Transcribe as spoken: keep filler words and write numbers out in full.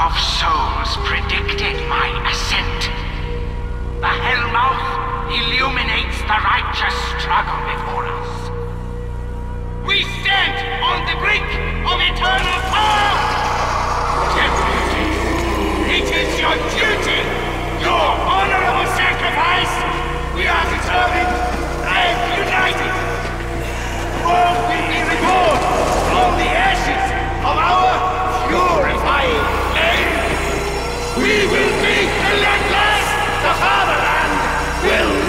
of souls predicted my ascent. The Hellmouth illuminates the righteous struggle before us. We stand on the brink of eternal power! Deputy, it is your duty, your honorable sacrifice! We are determined and united! The world will be reborn from the ashes of our purifying flame! We will be relentless! The fatherland will